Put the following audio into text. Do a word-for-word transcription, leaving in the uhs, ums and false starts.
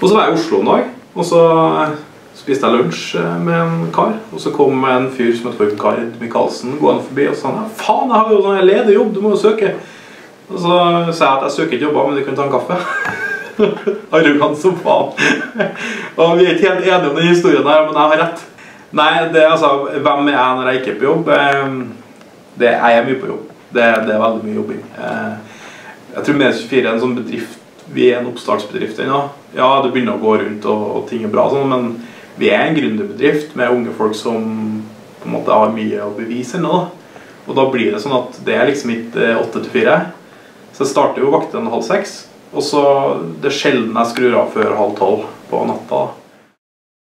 Og så var jeg i Oslo en dag, og så spiste jeg lunsj med en kar, og så kom en fyr som heter Torben Kar Michaelsen gående forbi og sa, faen, jeg har jo sånn ledig jobb, du må jo søke. Og så sa jeg at jeg søker ikke jobber, men du kan ta en kaffe. Arrogant som faen. Og vi er ikke helt enige om den historien her, men jeg har rett. Nei, det er altså, hvem er jeg når jeg ikke er på jobb? Det er jeg mye på jobb. Det, det er veldig mye jobbing. Jeg tror Medier tjuefire er en sånn bedrift, vi er en oppstartsbedrift ennå. Ja, det begynner å gå rundt og, og ting er bra, sånn, men vi er en gründerbedrift med unge folk som på en måte har mye å bevise ennå. Og da blir det sånn at det er liksom ikke åtte til fire. Så jeg starter jo vakten halv seks, og så det er sjelden jeg skrur av før halv tolv på natta.